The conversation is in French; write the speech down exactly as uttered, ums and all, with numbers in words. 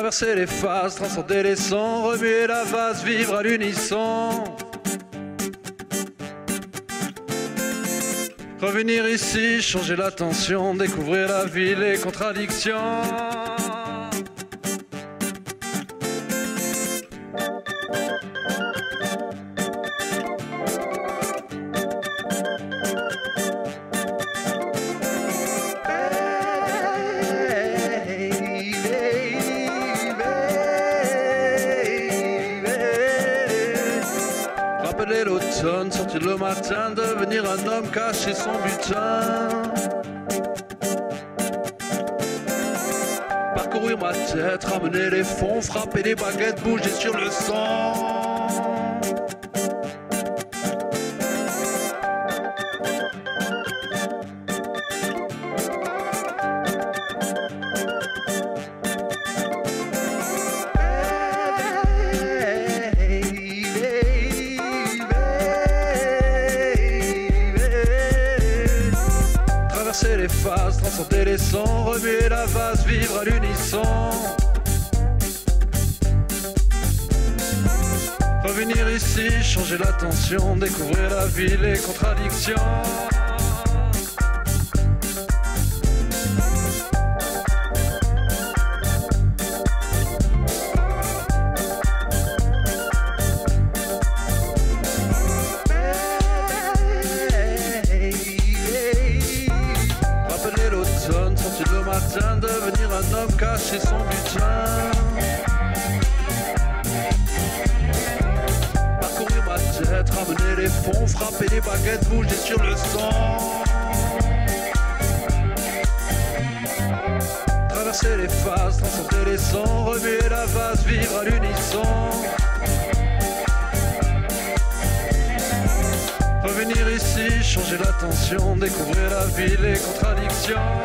Traverser les phases, transcender les sons, remuer la vase, vivre à l'unisson. Revenir ici, changer l'attention, découvrir la vie, les contradictions. Rappeler l'automne, sortir le matin, devenir un homme, cacher son butin. Parcourir ma tête, ramener les fonds, frapper les baguettes, bouger sur le son. Traverser les phases, transcender les sons, remuer la vase, vivre à l'unisson. Revenir ici, changer l'attention, découvrir la vie, les contradictions. Sortir le matin, devenir un homme, cacher son butin. Parcourir ma tête, ramener les fonds, frapper les baguettes, bouger sur le son. Traverser les phases, transcender les sons, remuer la vase, vivre à l'unisson. Revenir ici, changer l'attention, découvrir la vie, les contradictions.